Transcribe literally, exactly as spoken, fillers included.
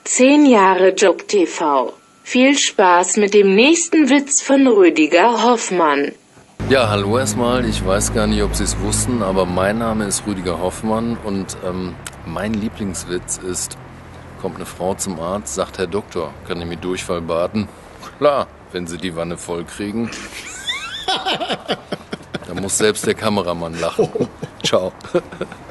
Zehn Jahre Joke T V. Viel Spaß mit dem nächsten Witz von Rüdiger Hoffmann. Ja, hallo erstmal. Ich weiß gar nicht, ob Sie es wussten, aber mein Name ist Rüdiger Hoffmann und ähm, mein Lieblingswitz ist, kommt eine Frau zum Arzt, sagt: Herr Doktor, kann ich mir Durchfall baden? Klar, wenn Sie die Wanne voll kriegen. Da muss selbst der Kameramann lachen. Ciao.